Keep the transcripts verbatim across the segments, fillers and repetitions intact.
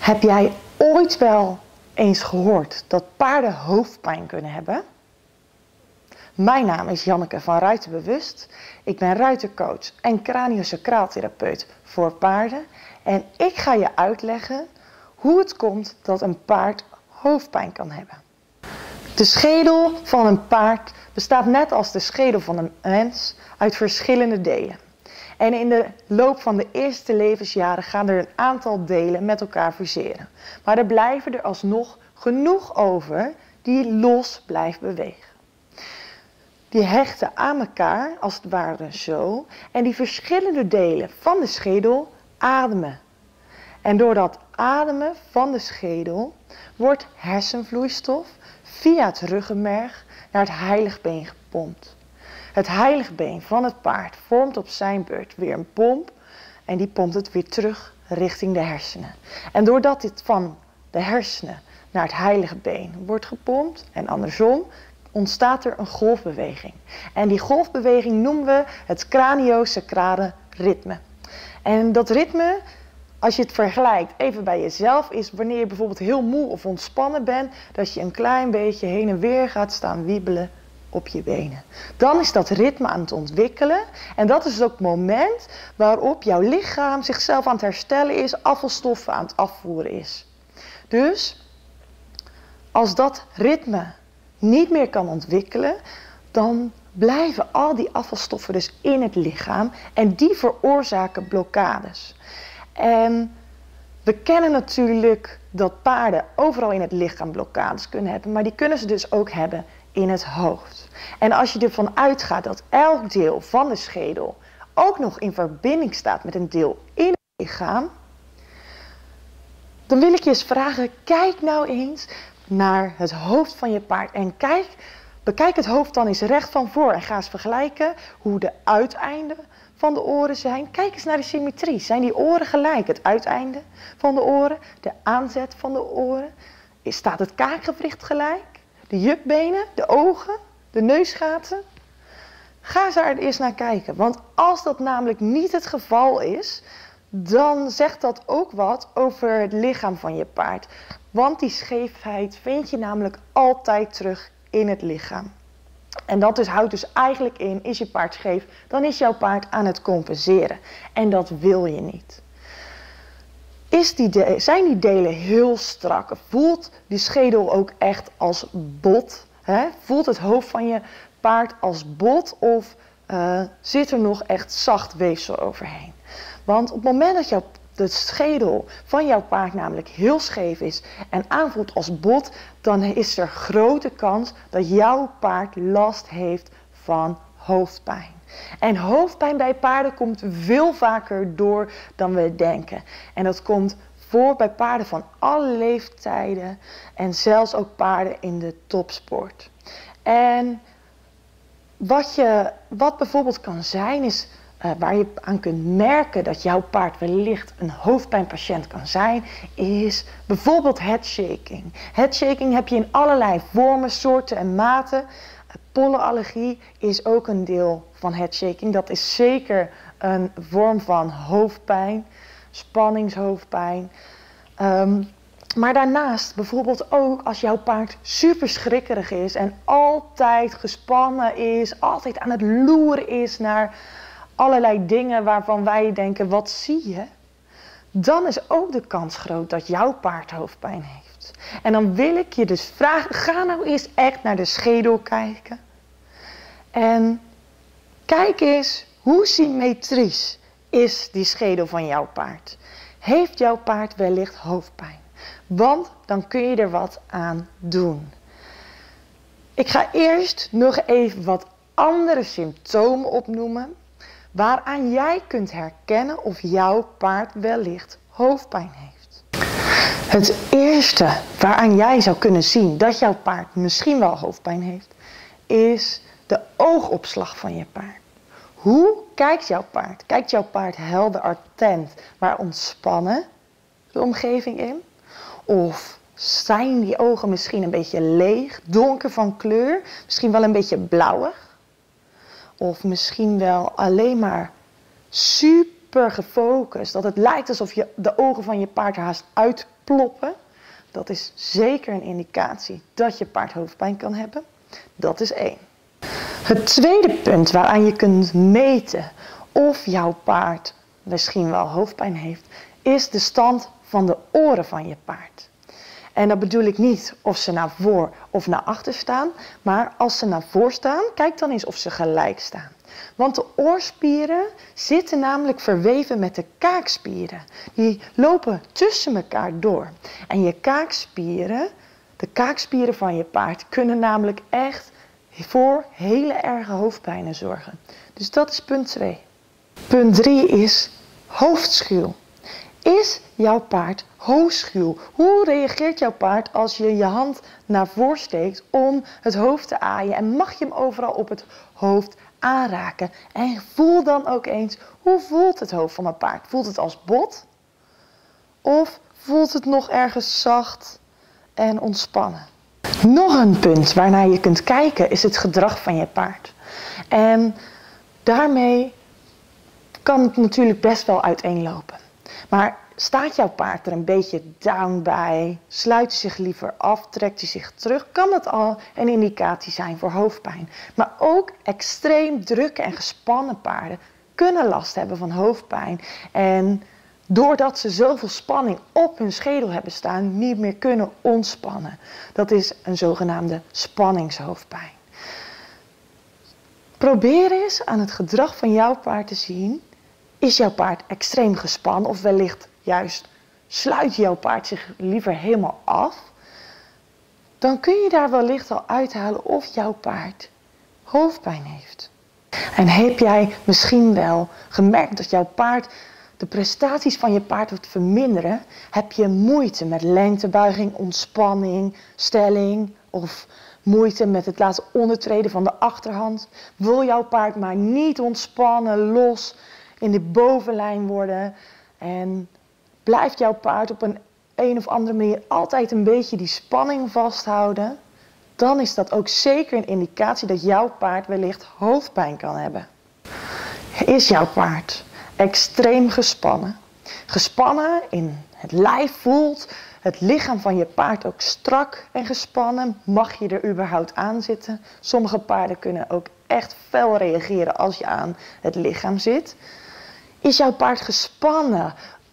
Heb jij ooit wel eens gehoord dat paarden hoofdpijn kunnen hebben? Mijn naam is Janneke van Ruiterbewust. Ik ben ruitercoach en craniosacraaltherapeut voor paarden. En ik ga je uitleggen hoe het komt dat een paard hoofdpijn kan hebben. De schedel van een paard bestaat net als de schedel van een mens uit verschillende delen. En in de loop van de eerste levensjaren gaan er een aantal delen met elkaar fuseren. Maar er blijven er alsnog genoeg over die los blijven bewegen. Die hechten aan elkaar, als het ware zo, en die verschillende delen van de schedel ademen. En door dat ademen van de schedel wordt hersenvloeistof via het ruggenmerg naar het heiligbeen gepompt. Het heiligbeen van het paard vormt op zijn beurt weer een pomp en die pompt het weer terug richting de hersenen. En doordat dit van de hersenen naar het heiligbeen wordt gepompt en andersom, ontstaat er een golfbeweging. En die golfbeweging noemen we het craniosacrale ritme. En dat ritme, als je het vergelijkt even bij jezelf, is wanneer je bijvoorbeeld heel moe of ontspannen bent, dat je een klein beetje heen en weer gaat staan wiebelen op je benen. Dan is dat ritme aan het ontwikkelen en dat is ook het moment waarop jouw lichaam zichzelf aan het herstellen is, afvalstoffen aan het afvoeren is. Dus als dat ritme niet meer kan ontwikkelen, dan blijven al die afvalstoffen dus in het lichaam en die veroorzaken blokkades. En we kennen natuurlijk dat paarden overal in het lichaam blokkades kunnen hebben, maar die kunnen ze dus ook hebben in het hoofd. En als je ervan uitgaat dat elk deel van de schedel ook nog in verbinding staat met een deel in het lichaam, dan wil ik je eens vragen, kijk nou eens naar het hoofd van je paard en kijk, bekijk het hoofd dan eens recht van voor en ga eens vergelijken hoe de uiteinden van de oren zijn. Kijk eens naar de symmetrie. Zijn die oren gelijk? Het uiteinde van de oren, de aanzet van de oren. Staat het kaakgewricht gelijk? De jukbenen, de ogen, de neusgaten? Ga eens daar eerst naar kijken. Want als dat namelijk niet het geval is, dan zegt dat ook wat over het lichaam van je paard. Want die scheefheid vind je namelijk altijd terug in het lichaam. En dat dus houdt dus eigenlijk in, is je paard scheef, dan is jouw paard aan het compenseren. En dat wil je niet. Is die de, zijn die delen heel strak? Voelt die schedel ook echt als bot? Hè? Voelt het hoofd van je paard als bot of uh, zit er nog echt zacht weefsel overheen? Want op het moment dat jouw de schedel van jouw paard namelijk heel scheef is en aanvoelt als bot, dan is er grote kans dat jouw paard last heeft van hoofdpijn. En hoofdpijn bij paarden komt veel vaker door dan we denken. En dat komt voor bij paarden van alle leeftijden en zelfs ook paarden in de topsport. En wat, je, wat bijvoorbeeld kan zijn is, Uh, waar je aan kunt merken dat jouw paard wellicht een hoofdpijnpatiënt kan zijn, is bijvoorbeeld headshaking. Headshaking heb je in allerlei vormen, soorten en maten. Uh, pollenallergie is ook een deel van headshaking. Dat is zeker een vorm van hoofdpijn, spanningshoofdpijn. Um, maar daarnaast bijvoorbeeld ook als jouw paard super schrikkerig is en altijd gespannen is, altijd aan het loeren is naar allerlei dingen waarvan wij denken, wat zie je? Dan is ook de kans groot dat jouw paard hoofdpijn heeft. En dan wil ik je dus vragen, ga nou eens echt naar de schedel kijken. En kijk eens, hoe symmetrisch is die schedel van jouw paard? Heeft jouw paard wellicht hoofdpijn? Want dan kun je er wat aan doen. Ik ga eerst nog even wat andere symptomen opnoemen, waaraan jij kunt herkennen of jouw paard wellicht hoofdpijn heeft. Het eerste waaraan jij zou kunnen zien dat jouw paard misschien wel hoofdpijn heeft, is de oogopslag van je paard. Hoe kijkt jouw paard? Kijkt jouw paard helder, attent, maar ontspannen de omgeving in? Of zijn die ogen misschien een beetje leeg, donker van kleur, misschien wel een beetje blauwig? Of misschien wel alleen maar super super gefocust, dat het lijkt alsof je de ogen van je paard haast uitploppen, dat is zeker een indicatie dat je paard hoofdpijn kan hebben. Dat is één. Het tweede punt waaraan je kunt meten of jouw paard misschien wel hoofdpijn heeft, is de stand van de oren van je paard. En dat bedoel ik niet of ze naar voor of naar achter staan, maar als ze naar voor staan, kijk dan eens of ze gelijk staan. Want de oorspieren zitten namelijk verweven met de kaakspieren. Die lopen tussen elkaar door. En je kaakspieren, de kaakspieren van je paard, kunnen namelijk echt voor hele erge hoofdpijnen zorgen. Dus dat is punt twee. Punt drie is hoofdschuw. Is jouw paard hoofdschuw? Hoe reageert jouw paard als je je hand naar voren steekt om het hoofd te aaien? En mag je hem overal op het hoofd aanraken? En voel dan ook eens, hoe voelt het hoofd van een paard? Voelt het als bot? Of voelt het nog ergens zacht en ontspannen? Nog een punt waarnaar je kunt kijken is het gedrag van je paard. En daarmee kan het natuurlijk best wel uiteenlopen. Maar staat jouw paard er een beetje down bij, sluit hij zich liever af, trekt hij zich terug, kan dat al een indicatie zijn voor hoofdpijn. Maar ook extreem drukke en gespannen paarden kunnen last hebben van hoofdpijn. En doordat ze zoveel spanning op hun schedel hebben staan, niet meer kunnen ontspannen. Dat is een zogenaamde spanningshoofdpijn. Probeer eens aan het gedrag van jouw paard te zien. Is jouw paard extreem gespannen of wellicht juist sluit jouw paard zich liever helemaal af? Dan kun je daar wellicht al uithalen of jouw paard hoofdpijn heeft. En heb jij misschien wel gemerkt dat jouw paard de prestaties van je paard wordt verminderen? Heb je moeite met lengtebuiging, ontspanning, stelling of moeite met het laten ondertreden van de achterhand? Wil jouw paard maar niet ontspannen, los in de bovenlijn worden en blijft jouw paard op een een of andere manier altijd een beetje die spanning vasthouden, dan is dat ook zeker een indicatie dat jouw paard wellicht hoofdpijn kan hebben. Is jouw paard extreem gespannen? Gespannen in het lijf, voelt het lichaam van je paard ook strak en gespannen? Mag je er überhaupt aan zitten? Sommige paarden kunnen ook echt fel reageren als je aan het lichaam zit. Is jouw paard gespannen?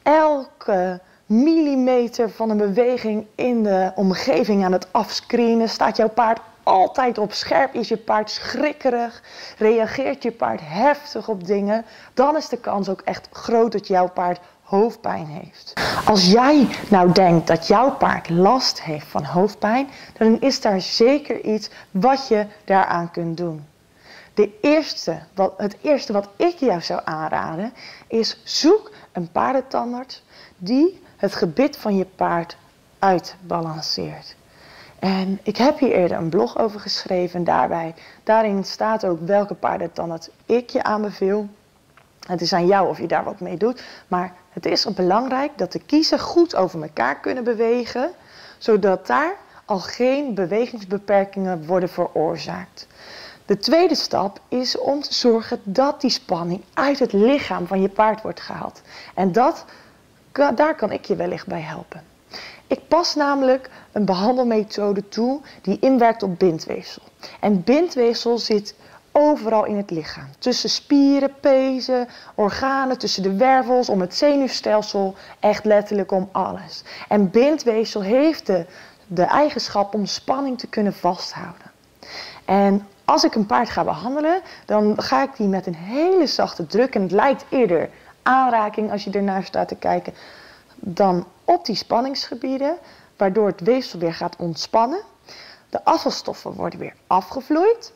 Elke millimeter van een beweging in de omgeving aan het afscreenen? Staat jouw paard altijd op scherp? Is je paard schrikkerig? Reageert je paard heftig op dingen? Dan is de kans ook echt groot dat jouw paard hoofdpijn heeft. Als jij nou denkt dat jouw paard last heeft van hoofdpijn, dan is daar zeker iets wat je daaraan kunt doen. De eerste, wat, het eerste wat ik jou zou aanraden is zoek een paardentandarts die het gebit van je paard uitbalanceert. En ik heb hier eerder een blog over geschreven. Daarbij, daarin staat ook welke paardentandarts ik je aanbeveel. Het is aan jou of je daar wat mee doet. Maar het is belangrijk dat de kiezen goed over elkaar kunnen bewegen, zodat daar al geen bewegingsbeperkingen worden veroorzaakt. De tweede stap is om te zorgen dat die spanning uit het lichaam van je paard wordt gehaald. En dat, daar kan ik je wellicht bij helpen. Ik pas namelijk een behandelmethode toe die inwerkt op bindweefsel. En bindweefsel zit overal in het lichaam. Tussen spieren, pezen, organen, tussen de wervels, om het zenuwstelsel, echt letterlijk om alles. En bindweefsel heeft de, de eigenschap om spanning te kunnen vasthouden. En als ik een paard ga behandelen, dan ga ik die met een hele zachte druk, en het lijkt eerder aanraking als je ernaar staat te kijken, dan op die spanningsgebieden, waardoor het weefsel weer gaat ontspannen. De afvalstoffen worden weer afgevloeid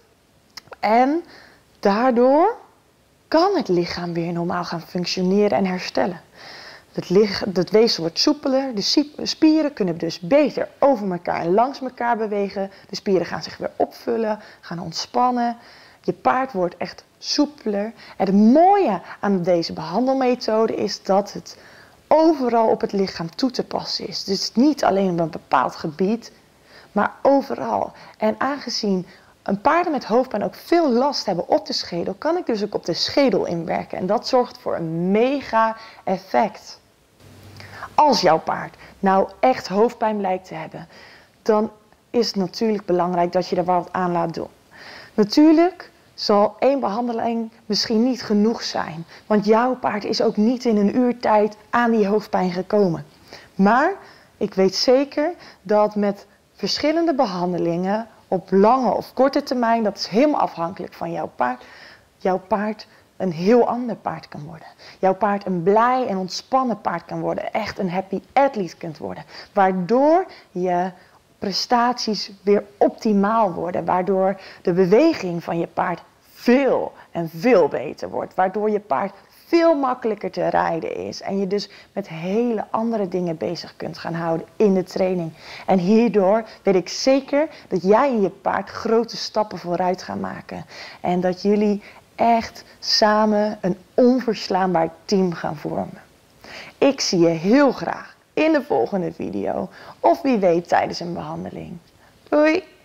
en daardoor kan het lichaam weer normaal gaan functioneren en herstellen. Het, lichaam, het weefsel wordt soepeler, de spieren kunnen dus beter over elkaar en langs elkaar bewegen. De spieren gaan zich weer opvullen, gaan ontspannen. Je paard wordt echt soepeler. En het mooie aan deze behandelmethode is dat het overal op het lichaam toe te passen is. Dus niet alleen op een bepaald gebied, maar overal. En aangezien een paarden met hoofdpijn ook veel last hebben op de schedel, kan ik dus ook op de schedel inwerken. En dat zorgt voor een mega effect. Als jouw paard nou echt hoofdpijn blijkt te hebben, dan is het natuurlijk belangrijk dat je er wat aan laat doen. Natuurlijk zal één behandeling misschien niet genoeg zijn, want jouw paard is ook niet in een uur tijd aan die hoofdpijn gekomen. Maar ik weet zeker dat met verschillende behandelingen op lange of korte termijn, dat is helemaal afhankelijk van jouw paard, jouw paard een heel ander paard kan worden. Jouw paard een blij en ontspannen paard kan worden. Echt een happy athlete kunt worden. Waardoor je prestaties weer optimaal worden. Waardoor de beweging van je paard veel en veel beter wordt. Waardoor je paard veel makkelijker te rijden is. En je dus met hele andere dingen bezig kunt gaan houden in de training. En hierdoor weet ik zeker dat jij en je paard grote stappen vooruit gaan maken. En dat jullie echt samen een onverslaanbaar team gaan vormen. Ik zie je heel graag in de volgende video. Of wie weet tijdens een behandeling. Doei!